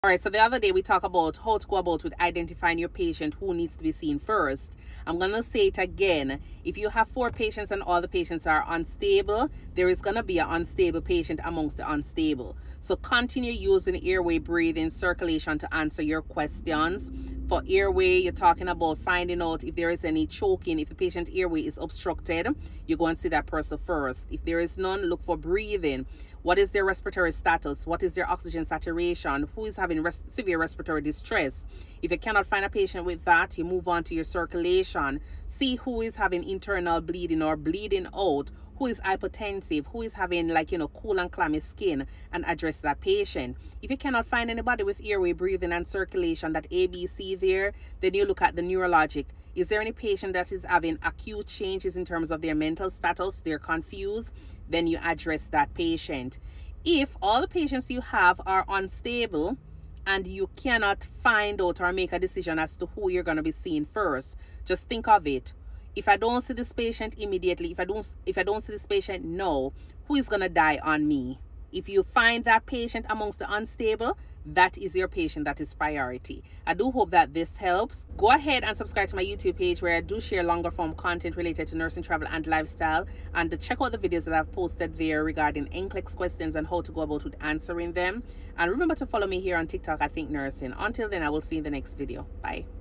All right, so the other day we talked about how to go about with identifying your patient who needs to be seen first. I'm going to say it again. If you have 4 patients and all the patients are unstable, there is going to be an unstable patient amongst the unstable. So continue using airway, breathing, circulation to answer your questions. For airway, you're talking about finding out if there is any choking. If the patient airway is obstructed, you go and see that person first. If there is none, look for breathing. What is their respiratory status? What is their oxygen saturation? Who is having severe respiratory distress? If you cannot find a patient with that, you move on to your circulation. See who is having internal bleeding or bleeding out, who is hypotensive, who is having cool and clammy skin, and address that patient. If you cannot find anybody with airway, breathing, and circulation, that ABC there, then you look at the neurologic. Is there any patient that is having acute changes in terms of their mental status? They're confused. Then you address that patient. If all the patients you have are unstable and you cannot find out or make a decision as to who you're going to be seeing first, just think of it. If I don't see this patient immediately, if I don't see this patient now, who is going to die on me? If you find that patient amongst the unstable, that is your patient that is priority. I do hope that this helps. Go ahead and subscribe to my YouTube page where I do share longer form content related to nursing, travel, and lifestyle. And check out the videos that I've posted there regarding NCLEX questions and how to go about with answering them. And remember to follow me here on TikTok at ThinkNursing. Until then, I will see you in the next video. Bye.